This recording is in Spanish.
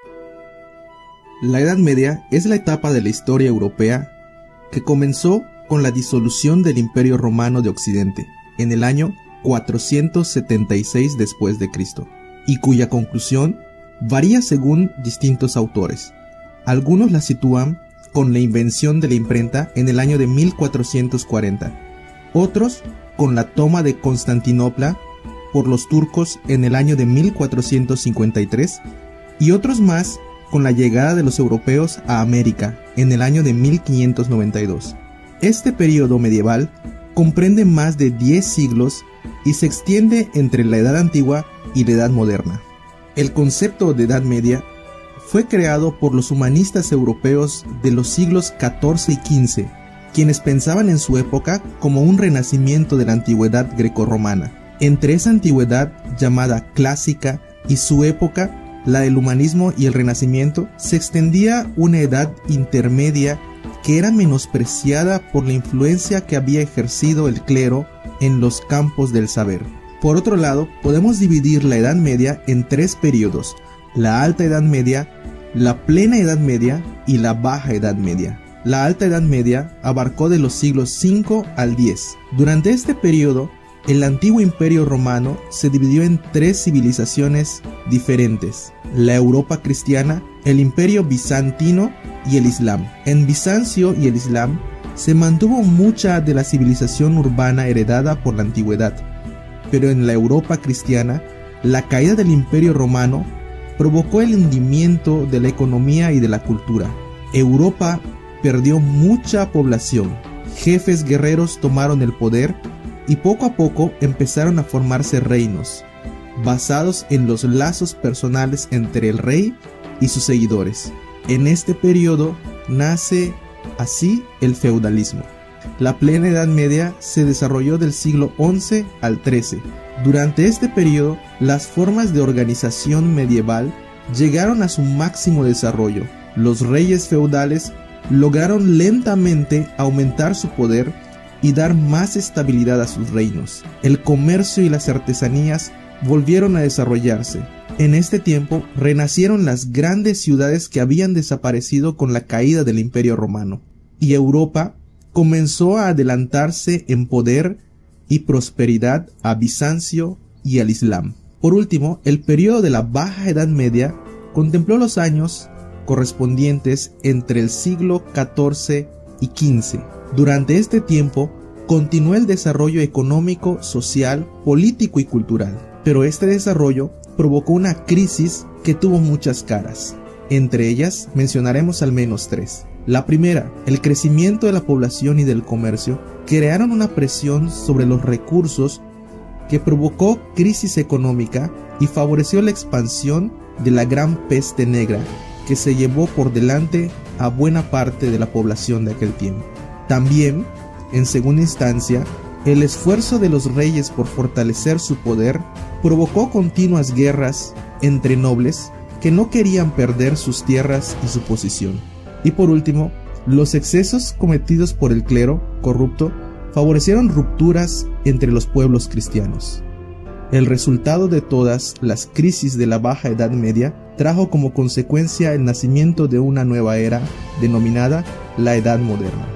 La Edad Media es la etapa de la historia europea que comenzó con la disolución del Imperio Romano de Occidente en el año 476 después de Cristo, y cuya conclusión varía según distintos autores. Algunos la sitúan con la invención de la imprenta en el año de 1440, otros con la toma de Constantinopla por los turcos en el año de 1453, y otros más con la llegada de los europeos a América en el año de 1592. Este periodo medieval comprende más de 10 siglos y se extiende entre la Edad Antigua y la Edad Moderna. El concepto de Edad Media fue creado por los humanistas europeos de los siglos XIV y XV, quienes pensaban en su época como un renacimiento de la antigüedad grecorromana. Entre esa antigüedad llamada clásica y su época, la del humanismo y el renacimiento, se extendía una edad intermedia que era menospreciada por la influencia que había ejercido el clero en los campos del saber. Por otro lado, podemos dividir la Edad Media en 3 periodos: la Alta Edad Media, la Plena Edad Media y la Baja Edad Media. La Alta Edad Media abarcó de los siglos 5 al 10. Durante este periodo, el antiguo Imperio Romano se dividió en 3 civilizaciones diferentes: la Europa cristiana, el Imperio Bizantino y el Islam. En Bizancio y el Islam se mantuvo mucha de la civilización urbana heredada por la antigüedad, pero en la Europa cristiana, la caída del Imperio Romano provocó el hundimiento de la economía y de la cultura. Europa perdió mucha población, jefes guerreros tomaron el poder y poco a poco empezaron a formarse reinos, basados en los lazos personales entre el rey y sus seguidores. En este periodo nace así el feudalismo. La Plena Edad Media se desarrolló del siglo XI al XIII. Durante este periodo, las formas de organización medieval llegaron a su máximo desarrollo. Los reyes feudales lograron lentamente aumentar su poder y dar más estabilidad a sus reinos. El comercio y las artesanías volvieron a desarrollarse. En este tiempo renacieron las grandes ciudades que habían desaparecido con la caída del Imperio Romano, y Europa comenzó a adelantarse en poder y prosperidad a Bizancio y al Islam. Por último, el periodo de la Baja Edad Media contempló los años correspondientes entre el siglo XIV y XV. Durante este tiempo continuó el desarrollo económico, social, político y cultural, pero este desarrollo provocó una crisis que tuvo muchas caras. Entre ellas mencionaremos al menos 3. La primera, el crecimiento de la población y del comercio, crearon una presión sobre los recursos que provocó crisis económica y favoreció la expansión de la gran peste negra, que se llevó por delante a buena parte de la población de aquel tiempo. También, en segunda instancia, el esfuerzo de los reyes por fortalecer su poder provocó continuas guerras entre nobles que no querían perder sus tierras y su posición. Y por último, los excesos cometidos por el clero corrupto favorecieron rupturas entre los pueblos cristianos. El resultado de todas las crisis de la Baja Edad Media trajo como consecuencia el nacimiento de una nueva era denominada la Edad Moderna.